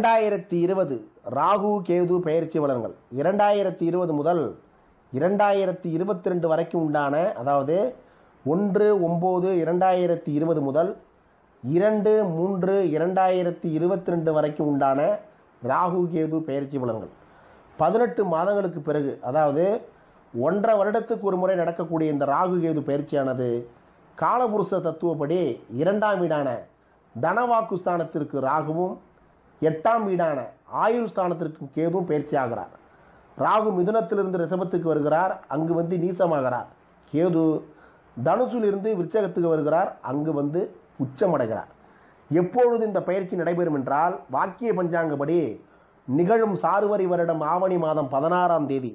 2020 ராகு கேது பெயர்ச்சி பலன்கள் 2020 முதல் 2022 வரைக்கும் உண்டான, அதாவது 1/9/2020 முதல் 2/3/2022 வரைக்கும் உண்டான ராகு கேது பெயர்ச்சி பலன்கள் 18 மாதங்களுக்கு பிறகு, அதாவது 1.5 வருடத்துக்கு ஒரு முறை நடக்கக்கூடிய இந்த ராகு கேது பயிற்சியானது காலபுருஷ தத்துவப்படி 2ஆம் வீடான தனவாக்கு ஸ்தானத்திற்கு ராகுவும் 8ஆம் வீடான ஆயுள் ஸ்தானத்திற்கு கேதுவும் பயிற்சி ஆகிறார். ராகு மிதுனத்திலிருந்து ரிஷபத்துக்கு வருகிறார், அங்கு வந்து நீசமாகிறார். கேது தனுசிலிருந்து விருச்சகத்துக்கு வருகிறார், அங்கு வந்து உச்சமடைகிறார். எப்பொழுது இந்த பயிற்சி நடைபெறும் என்றால், வாக்கிய பஞ்சாங்கப்படி நிகழும் சார்வரி வருடம் ஆவணி மாதம் 16ஆம் தேதி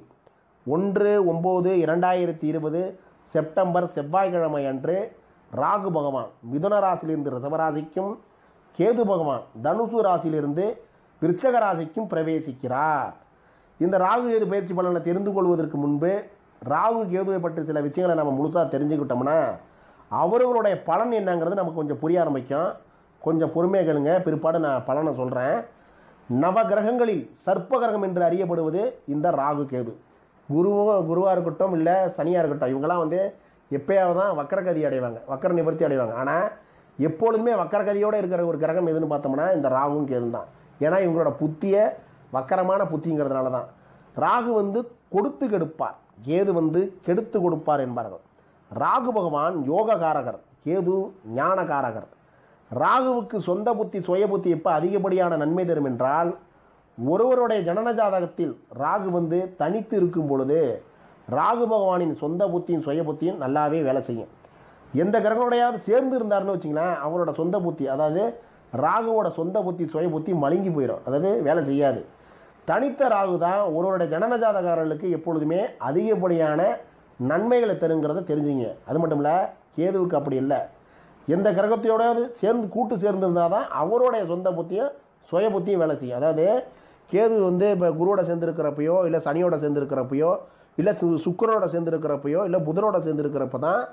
1/9/2020 செப்டம்பர் செவ்வாய்க்கிழமை அன்று ராகு பகவான் மிதுன ராசியிலிருந்து ரிஷபராசிக்கும், கேது பகவான் தனுசு ராசியிலிருந்து விருச்சக ராசிக்கும் பிரவேசிக்கிறார். இந்த ராகு கேது பயிற்சி பலனை தெரிந்து கொள்வதற்கு முன்பு ராகு கேதுவை பற்றி சில விஷயங்களை நம்ம முழுசாக தெரிஞ்சுக்கிட்டோம்னா அவர்களுடைய பலன் என்னங்கிறது நமக்கு கொஞ்சம் புரிய ஆரம்பிக்கும். கொஞ்சம் பொறுமையாக கேளுங்க, பிற்பாடு நான் பலனை சொல்கிறேன். நவ கிரகங்களில் சர்ப்ப கிரகம் என்று அறியப்படுவது இந்த ராகு கேது. குருவாக இருக்கட்டும், இல்லை சனியாக இருக்கட்டும், இவங்கெல்லாம் வந்து எப்பயாவது தான் வக்கரகதி அடைவாங்க, வக்கர நிவர்த்தி அடைவாங்க. ஆனால் எப்பொழுதுமே வக்கரகதியோடு இருக்கிற ஒரு கிரகம் எதுன்னு பார்த்தோம்னா இந்த ராகுவும் கேது தான். ஏன்னா இவங்களோட புத்தியை வக்கரமான புத்திங்கிறதுனால தான். ராகு வந்து கொடுத்து கெடுப்பார், கேது வந்து கெடுத்து கொடுப்பார் என்பார்கள். ராகு பகவான் யோககாரகர், கேது ஞானகாரகர். ராகுவுக்கு சொந்த புத்தி சுய புத்தி எப்போ அதிகப்படியான நன்மை தரும் என்றால், ஒருவருடைய ஜனன ஜாதகத்தில் ராகு வந்து தனித்து இருக்கும் பொழுது ராகு பகவானின் சொந்த புத்தியும் சுய புத்தியும் நல்லாவே வேலை செய்யும். எந்த கிரகங்களோடையாவது சேர்ந்து இருந்தார்னு வச்சிங்களேன், அவரோட சொந்த புத்தி, அதாவது ராகுவோட சொந்த புத்தி சுய புத்தி மழுங்கி போயிடும், அதாவது வேலை செய்யாது. தனித்த ராகு தான் ஒருவருடைய ஜனன ஜாதகாரர்களுக்கு எப்பொழுதுமே அதிகப்படியான நன்மைகளை தருங்கிறத தெரிஞ்சுங்க. அது மட்டும் இல்லை, கேதுவுக்கு அப்படி இல்லை. எந்த கிரகத்தையோடையாவது கூட்டு சேர்ந்து இருந்தால் தான் அவருடைய சொந்த புத்தியும் சுய புத்தியும் வேலை செய்யும். அதாவது கேது வந்து இப்போ குருவோட சேர்ந்துருக்கிறப்பையோ, இல்லை சனியோட சேர்ந்துருக்கிறப்பையோ, இல்லை சுக்கிரனோட சேர்ந்துருக்கிறப்பையோ, இல்லை புதனோட சேர்ந்துருக்கிறப்ப தான்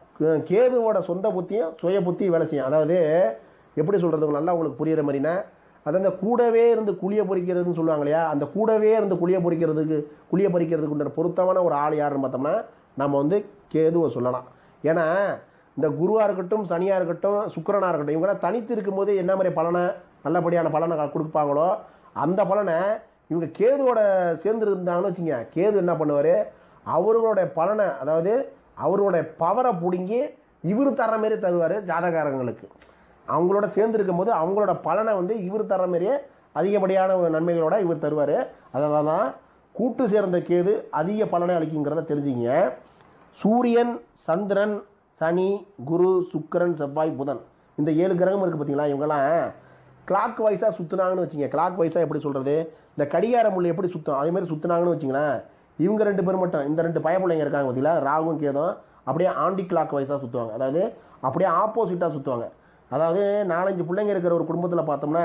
கேதுவோட சொந்த புத்தியும் சுய புத்தியும் வேலை செய்யும். அதாவது எப்படி சொல்கிறது நல்லா உங்களுக்கு புரிகிற மாதிரினா, அதாவது கூடவே இருந்து குழியை பொறிக்கிறதுன்னு சொல்லுவாங்க இல்லையா, அந்த கூடவே இருந்து குழியை பறிக்கிறதுக்கு பொருத்தமான ஒரு ஆள் யாருன்னு பார்த்தோம்னா நம்ம வந்து கேதுவை சொல்லலாம். ஏன்னா இந்த குருவாக இருக்கட்டும், சனியாக இருக்கட்டும், சுக்கிரனாக இருக்கட்டும், இவங்களாம் தனித்து இருக்கும்போது என்ன மாதிரி பலனை நல்லபடியான பலனை கொடுப்பாங்களோ அந்த பலனை இவங்க கேதுவோட சேர்ந்து இருந்தாங்கன்னு வச்சுங்க, கேது என்ன பண்ணுவார், அவர்களுடைய பலனை, அதாவது அவர்களுடைய பவரை பிடுங்கி இவர் தர மாரி தருவார் ஜாதகாரங்களுக்கு. அவங்களோட சேர்ந்து இருக்கும்போது அவங்களோட பலனை வந்து இவர் தர மாரியே அதிகப்படியான நன்மைகளோட இவர் தருவார். அதனால தான் கூட்டு சேர்ந்த கேது அதிக பலனை அளிக்குங்கிறத தெரிஞ்சுங்க. சூரியன், சந்திரன், சனி, குரு, சுக்கிரன், செவ்வாய், புதன், இந்த 7 கிரகம் இருக்குது பார்த்தீங்களா, இவங்கெல்லாம் கிளாக் வைஸாக சுற்றுனாங்கன்னு வச்சுங்க. கிளாக் வைஸாக எப்படி சொல்கிறது, இந்த கடிகார முள் எப்படி சுற்றும் அதேமாதிரி சுற்றுனாங்கன்னு வச்சிங்களேன். இவங்க 2 பேர் மட்டும், இந்த 2 பயப்பிள்ளைங்க இருக்காங்க பார்த்தீங்களா, ராகுவும் கேதும் அப்படியே ஆண்டி கிளாக் வைஸாக சுற்றுவாங்க, அதாவது அப்படியே ஆப்போசிட்டாக சுற்றுவாங்க. அதாவது 4-5 பிள்ளைங்க இருக்கிற ஒரு குடும்பத்தில் பார்த்தோம்னா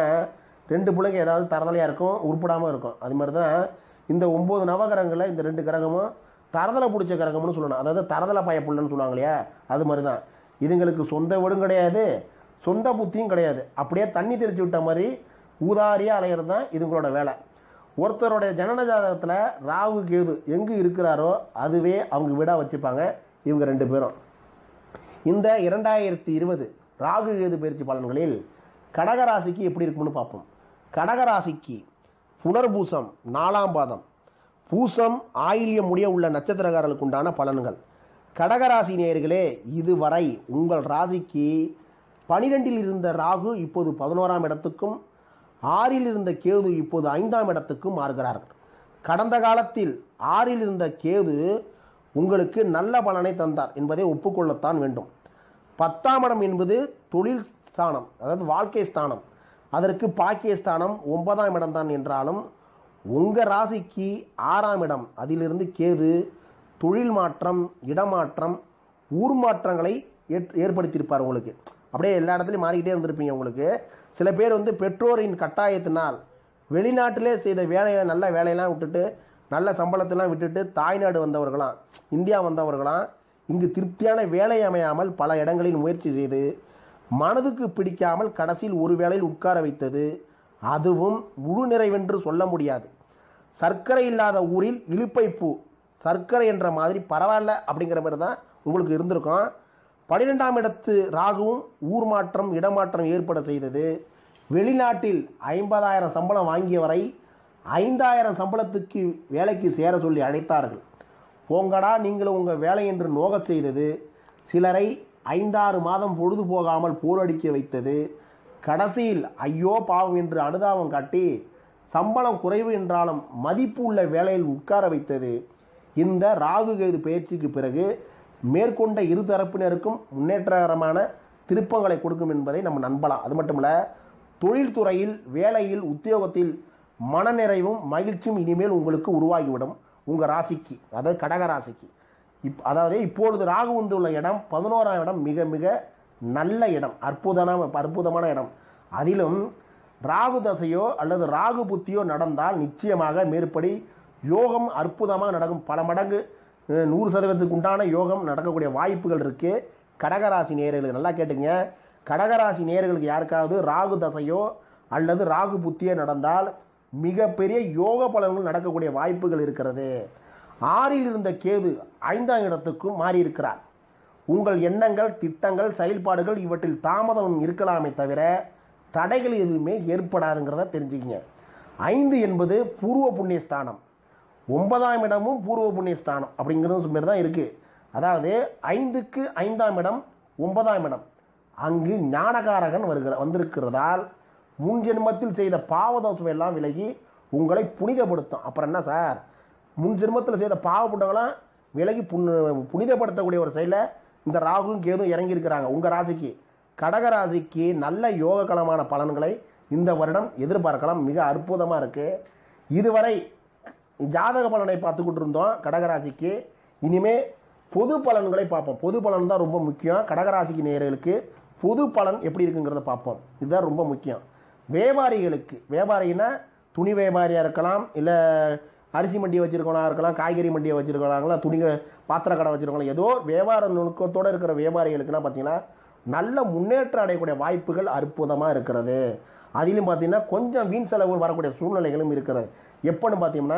2 பிள்ளைங்க ஏதாவது தரதலையாக இருக்கும், உருப்படாமல் இருக்கும். அது மாதிரி தான் இந்த 9 நவகிரகங்களில் இந்த 2 கிரகமும் தரதலை பிடிச்ச கிரகம்னு சொல்லணும், அதாவது தரதலை பயப்புள்ளன்னு சொல்லுவாங்க இல்லையா, அது மாதிரி தான். இதுங்களுக்கு சொந்த வீடும் கிடையாது, சொந்த புத்தியும் கிடையாது. அப்படியே தண்ணி தெளிச்சு விட்ட மாதிரி ஊதாரியாக அலையிறது தான் இதுங்களோட வேலை. ஒருத்தருடைய ஜனன ஜாதகத்தில் ராகு கேது எங்கு இருக்கிறாரோ அதுவே அவங்க வீடாக வச்சுப்பாங்க இவங்க 2 பேரும். இந்த 2020 ராகு கேது பயிற்சி பலன்களில் கடகராசிக்கு எப்படி இருக்கும்னு பார்ப்போம். கடகராசிக்கு புனர்பூசம் 4ஆம் பாதம், பூசம், ஆயில்யம் முடிய உள்ள நட்சத்திரக்காரர்களுக்கு உண்டான பலன்கள். கடகராசி நேயர்களே, இதுவரை உங்கள் ராசிக்கு 12இல் இருந்த ராகு இப்போது 11ஆம் இடத்துக்கும், 6இல் இருந்த கேது இப்போது 5ஆம் இடத்துக்கும் மாறுகிறார்கள். கடந்த காலத்தில் 6இல் இருந்த கேது உங்களுக்கு நல்ல பலனை தந்தார் என்பதை ஒப்புக்கொள்ளத்தான் வேண்டும். 10ஆம் இடம் என்பது தொழில் ஸ்தானம், அதாவது வாழ்க்கை ஸ்தானம், அதற்கு பாக்கிய ஸ்தானம் 9ஆம் இடம் தான் என்றாலும் உங்கள் ராசிக்கு 6ஆம் இடம், அதிலிருந்து கேது தொழில் மாற்றம், இடமாற்றம், ஊர் மாற்றங்களை ஏற்படுத்தியிருப்பார். உங்களுக்கு அப்படியே எல்லா இடத்துலையும் மாறிக்கிட்டே இருந்திருப்பீங்க. உங்களுக்கு சில பேர் வந்து பெற்றோரின் கட்டாயத்தினால் வெளிநாட்டிலே செய்த வேலையை, நல்ல வேலையெல்லாம் விட்டுட்டு, நல்ல சம்பளத்தெல்லாம் விட்டுட்டு தாய்நாடு வந்தவர்களாம், இந்தியா வந்தவர்களாம், இங்கு திருப்தியான வேலை அமையாமல் பல இடங்களில் முயற்சி செய்து மனதுக்கு பிடிக்காமல் கடைசியில் ஒரு வேளையில் உட்கார வைத்தது, அதுவும் முழு நிறைவென்று சொல்ல முடியாது. சர்க்கரை இல்லாத ஊரில் இலுப்பை பூ, சர்க்கரை என்ற மாதிரி பரவாயில்ல அப்படிங்கிற மாதிரி தான் உங்களுக்கு இருந்திருக்கும். 12ஆம் இடத்து ராகுவும் ஊர் மாற்றம் இடமாற்றம் ஏற்பட செய்தது. வெளிநாட்டில் 50,000 சம்பளம் வாங்கியவரை 5,000 சம்பளத்துக்கு வேலைக்கு சேர சொல்லி அழைத்தார்கள். போங்கடா நீங்களும் உங்கள் வேலை என்று நோக செய்தது. சிலரை 5-6 மாதம் பொழுது போகாமல் போரடிக்க வைத்தது. கடைசியில் ஐயோ பாவம் என்று அனுதாபம் காட்டி சம்பளம் குறைவு என்றாலும் மதிப்பு உள்ள வேலையில் உட்கார வைத்தது. இந்த ராகு கேது பயிற்சிக்கு பிறகு மேற்கொண்ட இரு தரப்பினருக்கும் முன்னேற்றகரமான திருப்பங்களை கொடுக்கும் என்பதை நம்ம நம்பலாம். அது மட்டும் இல்லை, தொழில்துறையில், வேலையில், உத்தியோகத்தில் மனநிறைவும் மகிழ்ச்சியும் இனிமேல் உங்களுக்கு உருவாகிவிடும். உங்கள் ராசிக்கு, அதாவது கடக ராசிக்கு. அதாவது இப்பொழுது ராகு வந்து உள்ள இடம் 11ஆம் இடம் மிக மிக நல்ல இடம், அற்புதமான இடம். அதிலும் ராகு தசையோ அல்லது ராகு புத்தியோ நடந்தால் நிச்சயமாக மேற்படி யோகம் அற்புதமாக நடக்கும். பல மடங்கு 100% உண்டான யோகம் நடக்கக்கூடிய வாய்ப்புகள் இருக்குது. கடகராசி நேயர்களுக்கு நல்லா கேட்டுங்க. கடகராசி நேயர்களுக்கு யாருக்காவது ராகு தசையோ அல்லது ராகு புத்தியோ நடந்தால் மிகப்பெரிய யோக பலன்கள் நடக்கக்கூடிய வாய்ப்புகள் இருக்கிறது. 6இல் இருந்த கேது 5ஆம் இடத்துக்கும் மாறியிருக்கிறார். உங்கள் எண்ணங்கள், திட்டங்கள், செயல்பாடுகள் இவற்றில் தாமதம் இருக்கலாமே தவிர தடைகள் எதுவுமே ஏற்படாதுங்கிறத தெரிஞ்சுக்கிங்க. 5 என்பது பூர்வ புண்ணியஸ்தானம், 9ஆம் இடமும் பூர்வ புண்ணியஸ்தானம் அப்படிங்கிறது மாரி தான் இருக்குது. அதாவது 5க்கு 5ஆம் இடம் 9ஆம் இடம், அங்கு ஞானகாரகன் வந்திருக்கிறதால் முன் ஜென்மத்தில் செய்த பாவதோஷம் எல்லாம் விலகி உங்களை புனிதப்படுத்தும். அப்புறம் என்ன சார், முன் ஜென்மத்தில் செய்த பாவப்பட்டவங்களாம் விலகி புனிதப்படுத்தக்கூடிய ஒரு செயலில் இந்த ராகுவும் கேதும் இறங்கியிருக்கிறாங்க. உங்கள் ராசிக்கு, கடகராசிக்கு நல்ல யோககலமான பலன்களை இந்த வருடம் எதிர்பார்க்கலாம். மிக அற்புதமாக இருக்குது. இதுவரை ஜாதக பலனை பார்த்துக்கிட்டு இருந்தோம் கடகராசிக்கு. இனிமேல் பொது பலன்களை பார்ப்போம். பொது பலன் தான் ரொம்ப முக்கியம். கடகராசிக்கு நேயர்களுக்கு பொது பலன் எப்படி இருக்குங்கிறத பார்ப்போம். இதுதான் ரொம்ப முக்கியம். வியாபாரிகளுக்கு, வியாபாரின்னா துணி வியாபாரியாக இருக்கலாம், இல்லை அரிசி மண்டியை வச்சுருக்கவங்களா இருக்கலாம், காய்கறி மண்டியை வச்சுருக்கலாங்களா, துணி பாத்திர கடை வச்சுருக்கலாம், ஏதோ வியாபார நுணுக்கத்தோடு இருக்கிற வியாபாரிகளுக்குன்னா பார்த்தீங்கன்னா நல்ல முன்னேற்றம் அடையக்கூடிய வாய்ப்புகள் அற்புதமாக இருக்கிறது. அதிலும் பார்த்தீங்கன்னா கொஞ்சம் வீண் செலவுகள் வரக்கூடிய சூழ்நிலைகளும் இருக்கிறது. எப்போன்னு பார்த்தீங்கன்னா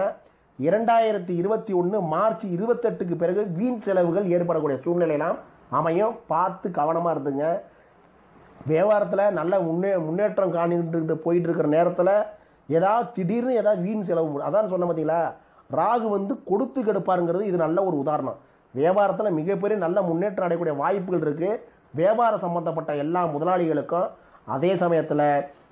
2021 மார்ச் 28க்கு பிறகு வீண் செலவுகள் ஏற்படக்கூடிய சூழ்நிலையெல்லாம் அமையும். பார்த்து கவனமாக இருந்துங்க. வியாபாரத்தில் நல்ல முன்னேற்றம் காணிட்டு போயிட்டு இருக்கிற நேரத்தில் ஏதாவது திடீர்னு ஏதாவது வீண் செலவு, அதான் சொன்ன பார்த்தீங்களா, ராகு வந்து கொடுத்து கெடுப்பாருங்கிறது இது நல்ல ஒரு உதாரணம். வியாபாரத்தில் மிகப்பெரிய நல்ல முன்னேற்றம் அடையக்கூடிய வாய்ப்புகள் இருக்குது வியாபார சம்பந்தப்பட்ட எல்லா முதலாளிகளுக்கும். அதே சமயத்தில்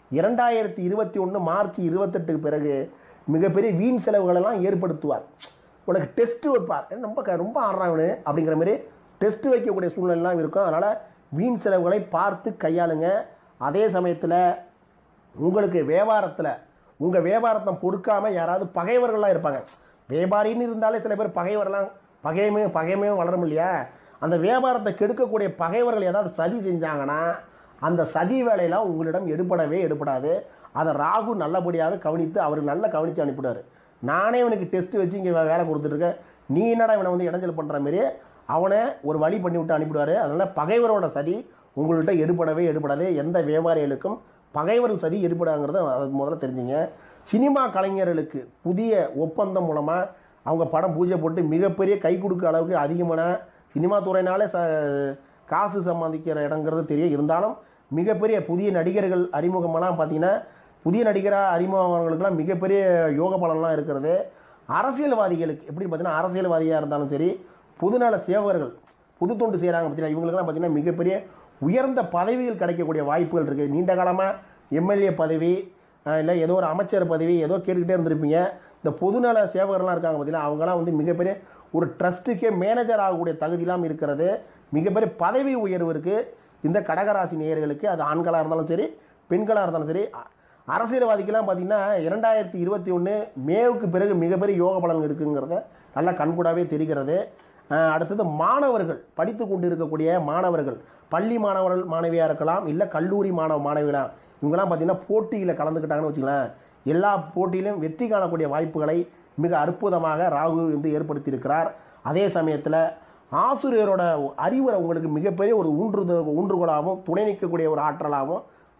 2021 மார்ச் 28க்கு பிறகு மிகப்பெரிய வீண் செலவுகளெல்லாம் ஏற்படுத்துவார். உனக்கு டெஸ்ட்டு வைப்பார், ரொம்ப ஆடுறாங்கன்னு அப்படிங்கிற மாதிரி டெஸ்ட்டு வைக்கக்கூடிய சூழ்நிலைலாம் இருக்கும். அதனால் வீண் செலவுகளை பார்த்து கையாளுங்க. அதே சமயத்தில் உங்களுக்கு வியாபாரத்தில் உங்கள் வியாபாரத்தை பொறுக்காமல் யாராவது பகைவர்கள்லாம் இருப்பாங்க. வியாபாரின்னு இருந்தாலே சில பேர் பகைமையும் வளரும் இல்லையா. அந்த வியாபாரத்தை கெடுக்கக்கூடிய பகைவர்கள் ஏதாவது சதி செஞ்சாங்கன்னா அந்த சதி வேலையெல்லாம் உங்களிடம் எடுபடாது. அதை ராகு நல்லபடியாக கவனித்து அவர் நல்லா கவனித்து அனுப்பிடுவார். நானே இவனுக்கு டெஸ்ட்டு வச்சு இங்கே வேலை கொடுத்துட்ருக்கேன், நீ என்னடா இவனை வந்து இடைஞ்சல் பண்ணுற மாரி அவனை ஒரு வழி பண்ணி விட்டு அனுப்பிடுவார். அதனால் பகைவரோட சதி உங்கள்கிட்ட எடுபடாது. எந்த வியாபாரிகளுக்கும் பகைவர்கள் சதி எடுபடாங்கிறத அது முதல்ல தெரிஞ்சுங்க. சினிமா கலைஞர்களுக்கு புதிய ஒப்பந்தம் மூலமாக அவங்க படம் பூஜை போட்டு மிகப்பெரிய கை கொடுக்க அளவுக்கு அதிகமான சினிமா துறையினாலே காசு சம்பாதிக்கிற இடங்கிறது தெரியும். இருந்தாலும் மிகப்பெரிய புதிய நடிகர்கள் அறிமுகமெல்லாம் பார்த்திங்கன்னா புதிய நடிகராக அறிமுகங்களுக்கெல்லாம் மிகப்பெரிய யோக பலன்லாம் இருக்கிறது. அரசியல்வாதிகளுக்கு எப்படி பார்த்திங்கன்னா, அரசியல்வாதியாக இருந்தாலும் சரி, பொதுநல சேவகர்கள் பொது தொண்டு செய்கிறாங்க பார்த்தீங்கன்னா, இவங்களுக்கெல்லாம் பார்த்திங்கன்னா மிகப்பெரிய உயர்ந்த பதவிகள் கிடைக்கக்கூடிய வாய்ப்புகள் இருக்குது. நீண்ட காலமாக எம்எல்ஏ பதவி இல்லை ஏதோ ஒரு அமைச்சர் பதவி ஏதோ கேட்டுக்கிட்டே இருந்திருப்பீங்க. இந்த பொதுநல சேவகர்லாம் இருக்காங்க பார்த்தீங்கன்னா, அவங்களாம் வந்து மிகப்பெரிய ஒரு ட்ரஸ்ட்டுக்கே மேனேஜர் ஆகக்கூடிய தகுதியெல்லாம் இருக்கிறது. மிகப்பெரிய பதவி உயர்வு இருக்குது இந்த கடகராசி நேயர்களுக்கு. அது ஆண்களாக இருந்தாலும் சரி, பெண்களாக இருந்தாலும் சரி. அரசியல்வாதிக்கெல்லாம் பார்த்திங்கன்னா 2021 மேவுக்கு பிறகு மிகப்பெரிய யோக பலன் இருக்குங்கிறத நல்லா கண்கூடாவே தெரிகிறது. அடுத்தது மாணவர்கள், படித்து கொண்டு இருக்கக்கூடிய மாணவர்கள், பள்ளி மாணவர்கள் மாணவியாக இருக்கலாம், இல்லை கல்லூரி மாணவிகளாக, இவங்கெல்லாம் பார்த்திங்கன்னா போட்டியில் கலந்துக்கிட்டாங்கன்னு வச்சுக்கலாம், எல்லா போட்டியிலும் வெற்றி காணக்கூடிய வாய்ப்புகளை மிக அற்புதமாக ராகு வந்து ஏற்படுத்தியிருக்கிறார். அதே சமயத்தில் ஆசிரியரோட அறிவுரை உங்களுக்கு மிகப்பெரிய ஒரு ஊன்றுகோலாகவும் துணை நிற்கக்கூடிய ஒரு ஆற்றலாகவும்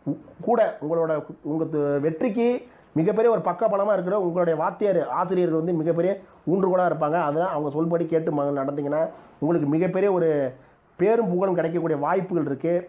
கூட உங்கள் வெற்றிக்கு மிகப்பெரிய ஒரு பக்கபலமாக இருக்கிற உங்களுடைய ஆசிரியர்கள் வந்து மிகப்பெரிய ஊன்றுகோலாக இருப்பாங்க. அதெல்லாம் அவங்க சொல்படி கேட்டு நடந்தீங்கன்னா உங்களுக்கு மிகப்பெரிய ஒரு பேரும் புகழும் கிடைக்கக்கூடிய வாய்ப்புகள் இருக்குது.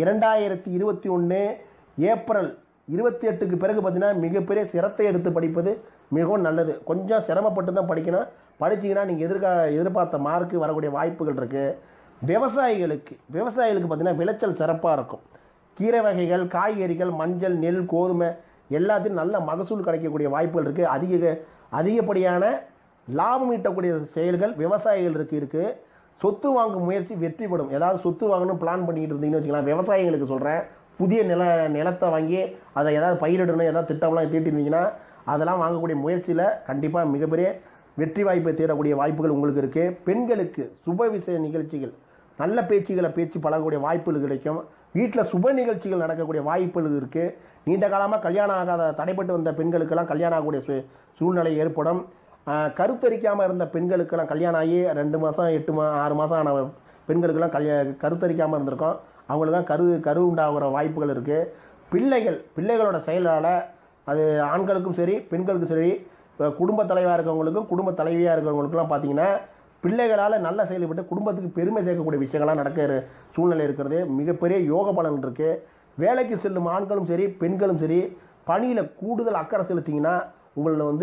2021 ஏப்ரல் 28க்கு பிறகு பார்த்தீங்கன்னா மிகப்பெரிய சிரத்தை எடுத்து படிப்பது மிகவும் நல்லது. கொஞ்சம் சிரமப்பட்டு தான் படிக்கணும். படிச்சிங்கன்னா நீங்கள் எதிர்பார்த்த மார்க்கு வரக்கூடிய வாய்ப்புகள் இருக்குது. விவசாயிகளுக்கு பார்த்தீங்கன்னா விளைச்சல் சிறப்பாக இருக்கும். கீரை வகைகள், காய்கறிகள், மஞ்சள், நெல், கோதுமை எல்லாத்தையும் நல்ல மகசூல் கிடைக்கக்கூடிய வாய்ப்புகள் இருக்குது. அதிகப்படியான லாபம் ஈட்டக்கூடிய செயல்கள் விவசாயிகளுக்கு இருக்குது. சொத்து வாங்கும் முயற்சி வெற்றி பெறும். ஏதாவது சொத்து வாங்கணும் பிளான் பண்ணிக்கிட்டு இருந்தீங்கன்னு வச்சுக்கலாம். விவசாயிகளுக்கு சொல்கிறேன், புதிய நிலத்தை வாங்கி அதை ஏதாவது பயிரிடணும், ஏதாவது திட்டம்லாம் தீட்டிருந்தீங்கன்னா அதெல்லாம் வாங்கக்கூடிய முயற்சியில் கண்டிப்பாக மிகப்பெரிய வெற்றி வாய்ப்பை தேடக்கூடிய வாய்ப்புகள் உங்களுக்கு இருக்குது. பெண்களுக்கு சுப விஷய நிகழ்ச்சிகள், நல்ல பேச்சு பழகக்கூடிய வாய்ப்புகள் கிடைக்கும். வீட்டில் சுப நிகழ்ச்சிகள் நடக்கக்கூடிய வாய்ப்புகள் இருக்குது. நீண்ட காலமாக கல்யாணம் ஆகாத தடைப்பட்டு வந்த பெண்களுக்கெல்லாம் கல்யாணம் ஆகக்கூடிய சூழ்நிலை ஏற்படும். கருத்தரிக்காமல் இருந்த பெண்களுக்கெல்லாம் கல்யாணம் ஆகி 2 மாதம் 6 மாதம் ஆன பெண்களுக்கெல்லாம் கருத்தரிக்காமல் இருந்திருக்கோம். அவங்களுக்கெல்லாம் கரு உண்டாகிற வாய்ப்புகள் இருக்குது. பிள்ளைகளோட செயலால் அது ஆண்களுக்கும் சரி பெண்களுக்கும் சரி, குடும்ப தலைவராக இருக்கிறவங்களுக்கும் குடும்ப தலைவியாக இருக்கிறவங்களுக்குலாம் பார்த்தீங்கன்னா பிள்ளைகளால் நல்ல செயல்பட்டு குடும்பத்துக்கு பெருமை சேர்க்கக்கூடிய விஷயங்கள்லாம் நடக்கிற சூழ்நிலை இருக்கிறது. மிகப்பெரிய யோக பலன் இருக்குது. வேலைக்கு செல்லும் ஆண்களும் சரி பெண்களும் சரி பணியில் கூடுதல் அக்கறை செலுத்திங்கன்னா உங்களை வந்து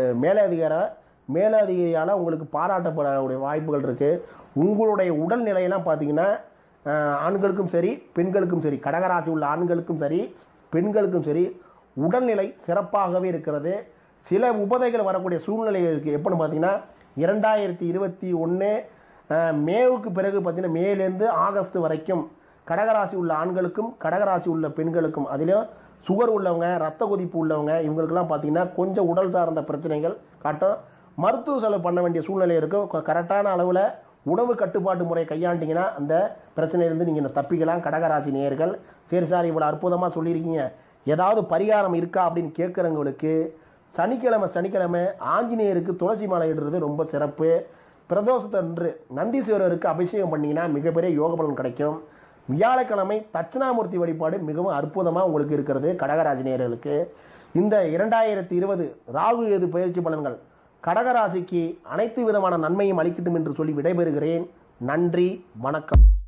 மேலதிகாரியால் உங்களுக்கு பாராட்டப்படக்கூடிய வாய்ப்புகள் இருக்குது. உங்களுடைய உடல்நிலையெல்லாம் பார்த்தீங்கன்னா ஆண்களுக்கும் சரி பெண்களுக்கும் சரி, கடகராசி உள்ள ஆண்களுக்கும் சரி பெண்களுக்கும் சரி உடல்நிலை சிறப்பாகவே இருக்கிறது. சில உபதைகள் வரக்கூடிய சூழ்நிலை இருக்குது. எப்படின்னு பார்த்தீங்கன்னா 2021 மேவுக்கு பிறகு பார்த்தீங்கன்னா மேலேருந்து ஆகஸ்ட் வரைக்கும் கடகராசி உள்ள ஆண்களுக்கும் கடகராசி உள்ள பெண்களுக்கும், அதிலும் சுகர் உள்ளவங்க, ரத்த கொதிப்பு உள்ளவங்க, இவங்களுக்கெல்லாம் பார்த்தீங்கன்னா கொஞ்சம் உடல் சார்ந்த பிரச்சனைகள் காட்டும். மருத்துவ செலவு பண்ண வேண்டிய சூழ்நிலை இருக்கும். கரெக்டான அளவில் உணவு கட்டுப்பாட்டு முறை கையாண்டிங்கன்னா அந்த பிரச்சனையிலேருந்து நீங்கள் தப்பிக்கலாம். கடகராசி நேயர்கள், சரி சார் இவ்வளோ அற்புதமாக சொல்லியிருக்கீங்க, ஏதாவது பரிகாரம் இருக்கா அப்படின்னு கேட்குறவங்களுக்கு சனிக்கிழமை ஆஞ்சநேயருக்கு துளசி மாலை இடுறது ரொம்ப சிறப்பு. பிரதோஷத்தன்று நந்தீஸ்வரருக்கு அபிஷேகம் பண்ணிங்கன்னா மிகப்பெரிய யோக பலன் கிடைக்கும். வியாழக்கிழமை தட்சிணாமூர்த்தி வழிபாடு மிகவும் அற்புதமாக உங்களுக்கு இருக்கிறது. கடகராசி நேயர்களுக்கு இந்த 2020 ராகு கேது பயிற்சி பலன்கள் கடகராசிக்கு அனைத்து விதமான நன்மையும் அளிக்கட்டும் என்று சொல்லி விடைபெறுகிறேன். நன்றி, வணக்கம்.